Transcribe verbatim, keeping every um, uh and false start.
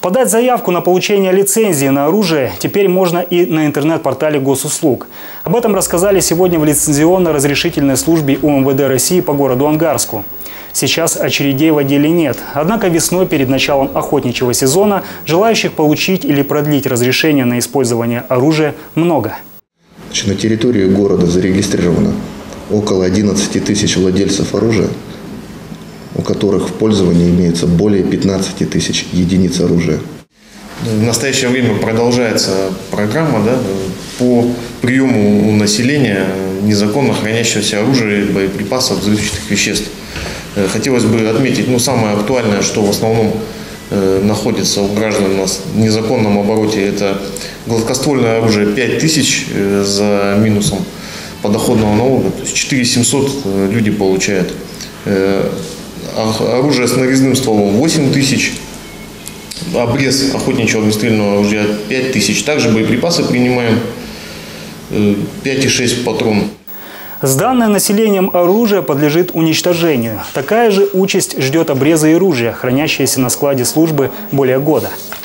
Подать заявку на получение лицензии на оружие теперь можно и на интернет-портале госуслуг. Об этом рассказали сегодня в лицензионно-разрешительной службе У Эм Вэ Дэ России по городу Ангарску. Сейчас очередей в отделе нет. Однако весной перед началом охотничьего сезона желающих получить или продлить разрешение на использование оружия много. На территории города зарегистрировано около одиннадцати тысяч владельцев оружия, у которых в пользовании имеется более пятнадцати тысяч единиц оружия. В настоящее время продолжается программа, да, по приему у населения незаконно хранящегося оружия, боеприпасов, взрывчатых веществ. Хотелось бы отметить, ну, самое актуальное, что в основном э, находится у граждан у нас в незаконном обороте, это гладкоствольное оружие пять тысяч э, за минусом подоходного налога, то есть четыре тысячи семьсот э, люди получают. Э, оружие с нарезным стволом восемь тысяч, обрез охотничьего огнестрельного оружия пять тысяч. Также боеприпасы принимаем э, пять и шесть патронов. Сданное населением оружие подлежит уничтожению. Такая же участь ждет обреза и ружья, хранящиеся на складе службы более года.